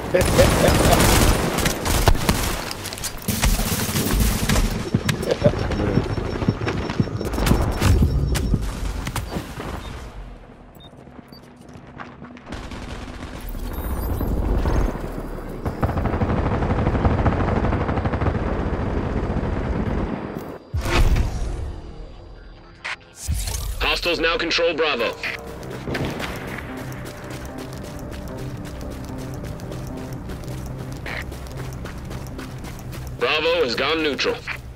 Hostiles now control Bravo. Bravo has gone neutral.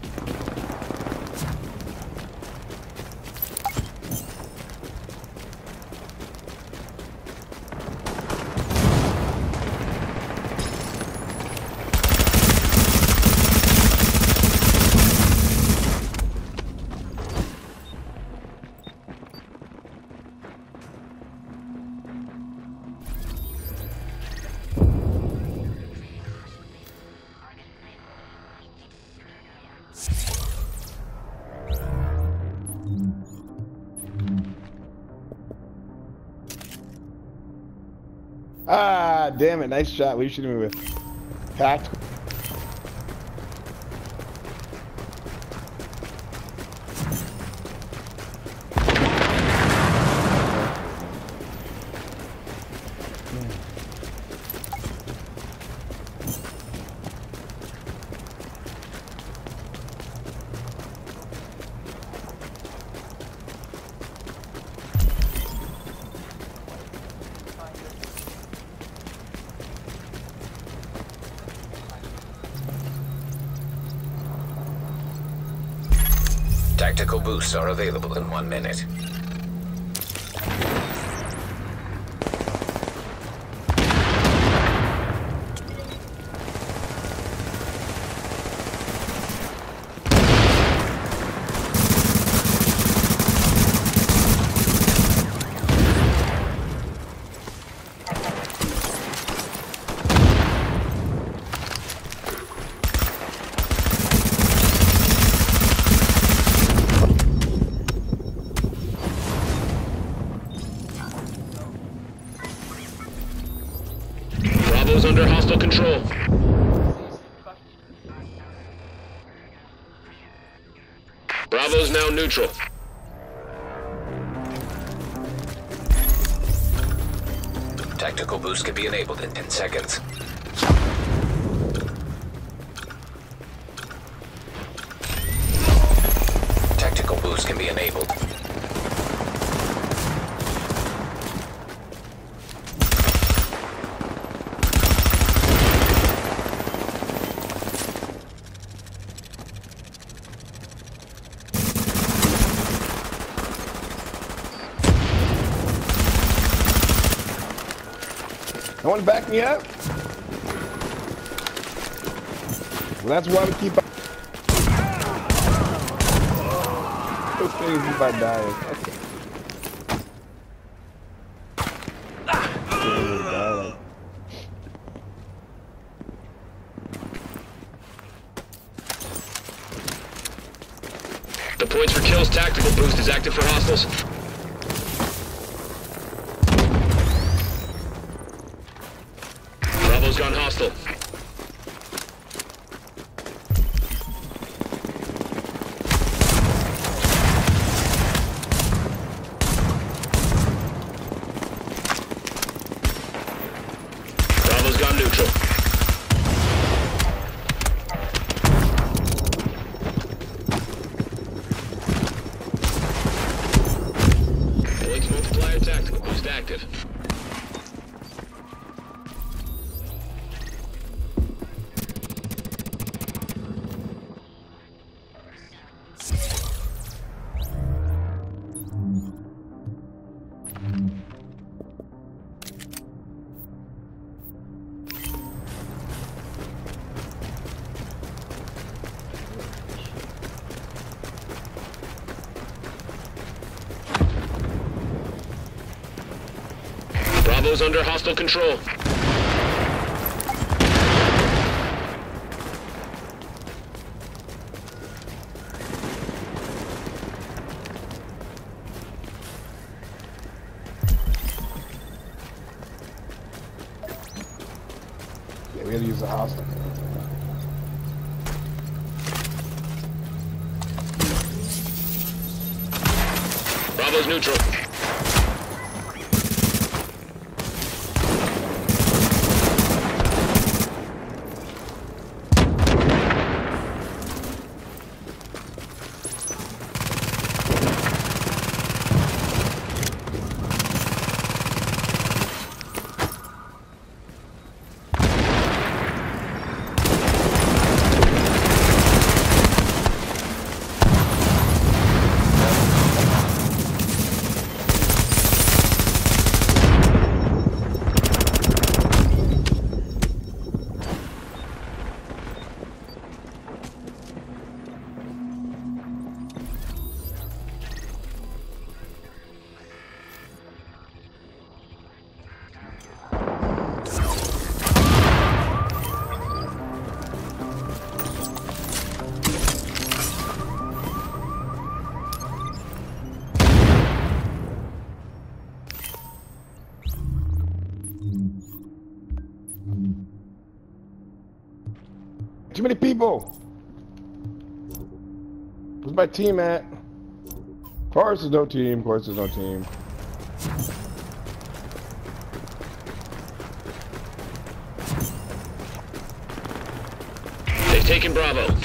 Ah, damn it. Nice shot. What are you shooting me with? Tact? Tactical boosts are available in 1 minute. Bravo's under hostile control. Bravo's now neutral. Tactical boost can be enabled in 10 seconds. Tactical boost can be enabled. I want to back me up. Well, that's why we keep. Those things keep on dying. The points for kills tactical boost is active for hostiles. Bravo's gone hostile. Bravo's gone neutral. Points multiplier tactical boost active. Bravo's under hostile control. we gotta use the hostile. Bravo's neutral. Too many people. Where's my team at? Of course there's no team. Of course there's no team. They've taken Bravo.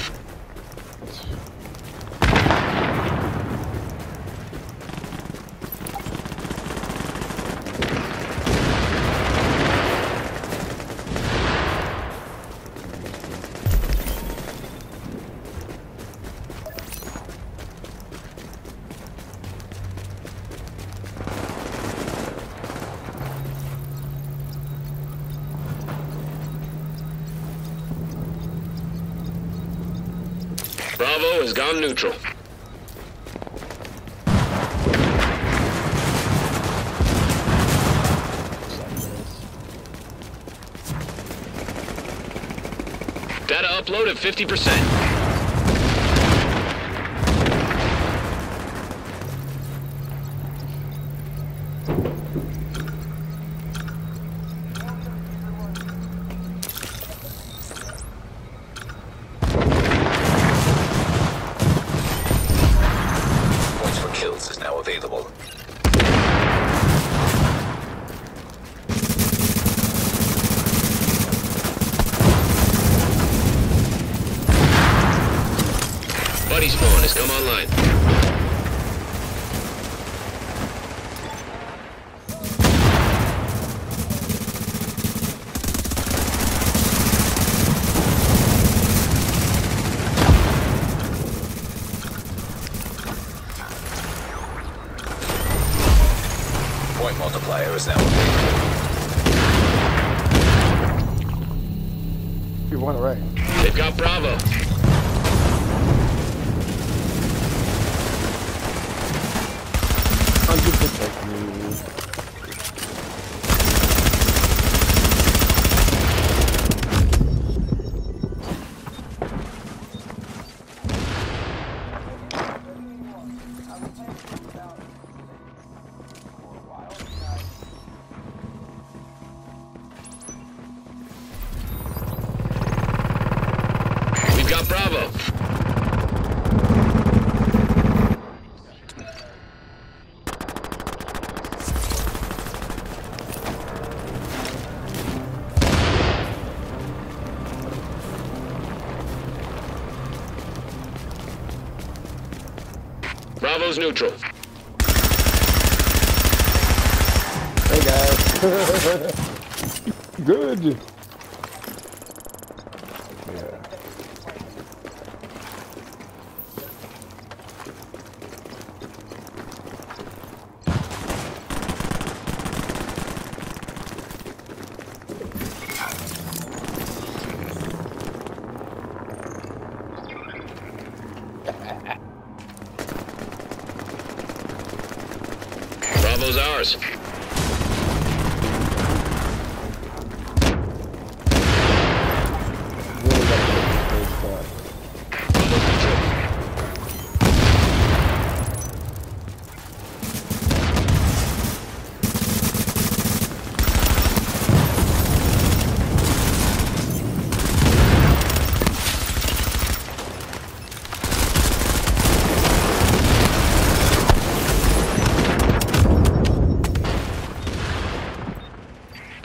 Bravo has gone neutral. Data upload at 50%. Is now available. Buddy spawn has come online. Point multiplier is now available. You want it right. They've got Bravo. We've got Bravo. Bravo's neutral. Hey guys. Good. Yeah. Bravo's ours.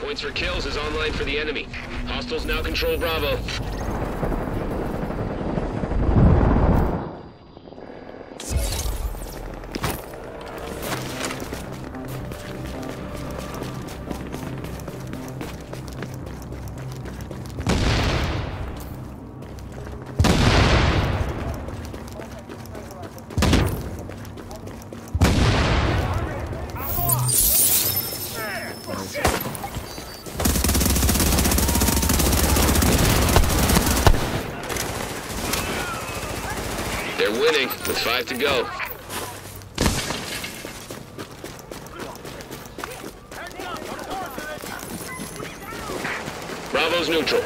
Points for kills is online for the enemy. Hostiles now control Bravo. They're winning, with 5 to go. Bravo's neutral.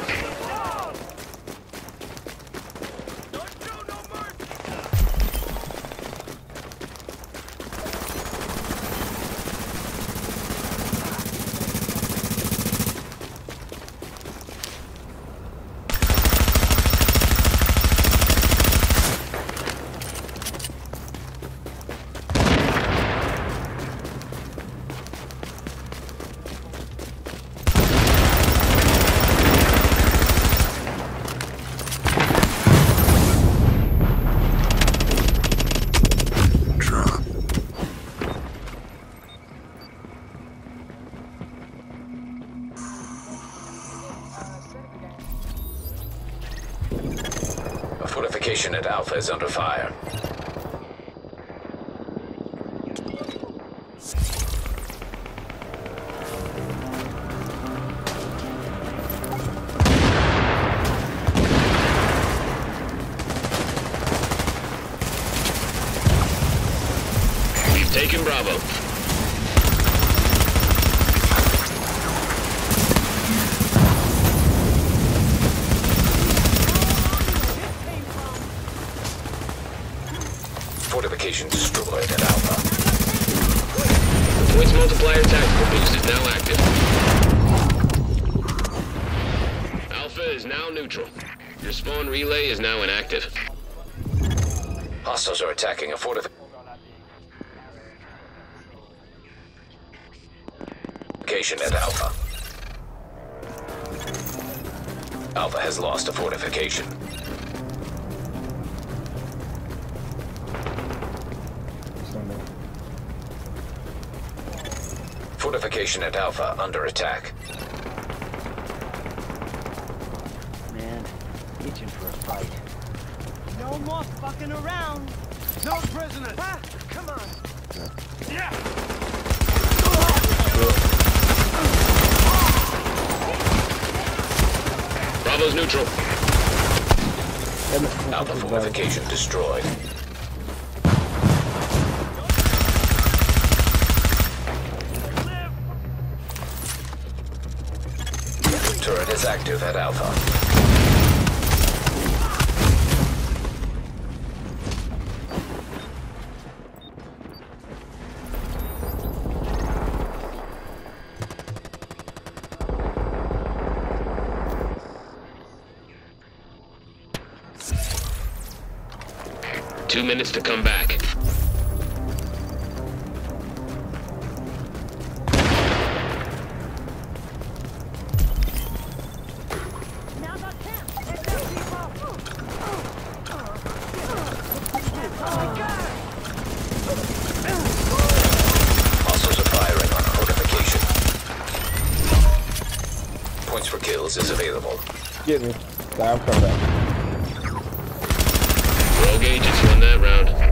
A fortification at Alpha is under fire. We've taken Bravo. Fortification destroyed at Alpha. The points multiplier tactical boost is now active. Alpha is now neutral. Your spawn relay is now inactive. Hostiles are attacking a fortification at Alpha. Alpha has lost a fortification. Fortification at Alpha under attack. Man, itching for a fight. No more fucking around. No prisoners. Ah, come on. Yeah. Bravo's neutral. Alpha fortification destroyed. Turret is active at Alpha. Two minutes to come back. Hostiles are firing on fortification. Points for kills is available. Get me. I'm coming back. Rogue agents won that round.